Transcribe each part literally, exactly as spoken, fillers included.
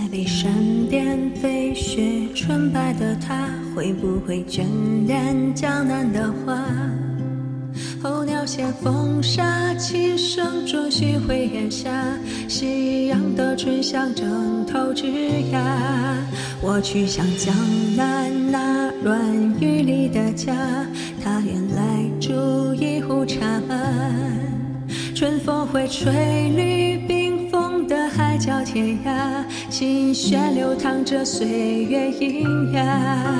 里闪电飞雪，纯白的她会不会眷恋江南的花？候鸟衔风沙，琴声逐徐回檐下，夕阳的春香正透枝桠。我去向江南那软雨里的家，他原来煮一壶茶满。春风会吹绿冰封的海角天涯，心血流淌着岁月喑哑。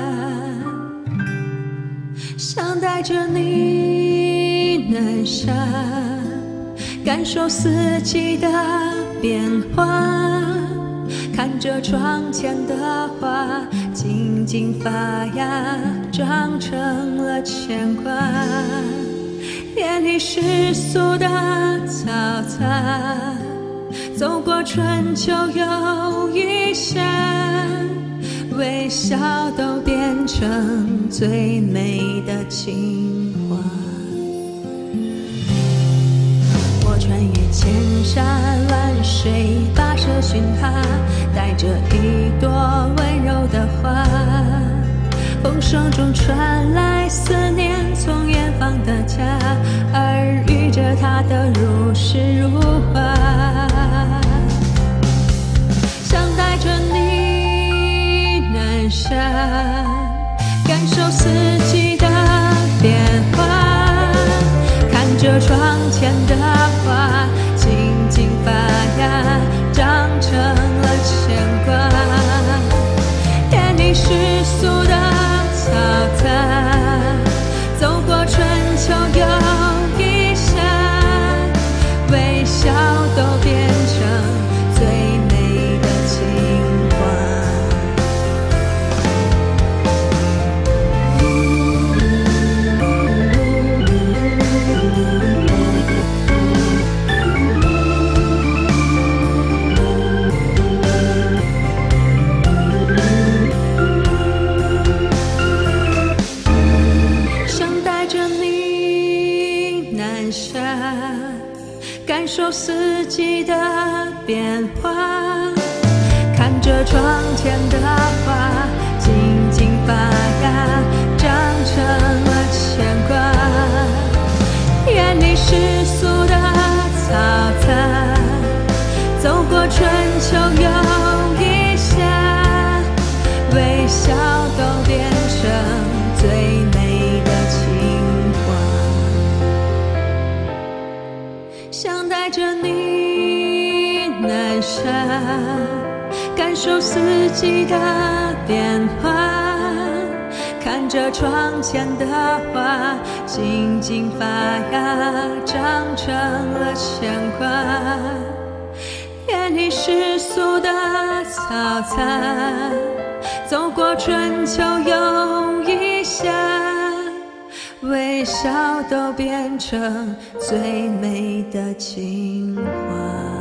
想带着你南下，感受四季的变化，看着窗前的花静静发芽，长成了牵挂。夜里世俗的嘈杂，走过春秋又一夏，微笑都变成最美的情话。我穿越千山万水，跋涉寻他，带着一朵温柔的花。风声中传来思念从远方的家，耳语着他的如诗如画。想带着你南下，感受四季的变化，看着窗前的花静静发芽，长成了牵挂。夜里世俗的嘈杂，走过春秋又一夏，微笑都变成最美的情话。感受四季的变化，看着窗前的花静静发芽，长成了牵挂。夜里世俗的嘈杂，走过春秋又一夏，微笑都变成最美的情话。想带着你南下，感受四季的变化，看着窗前的花静静发芽，长成了牵挂。夜里世俗的嘈杂，走过春秋又一夏，微笑都变成最美的情话。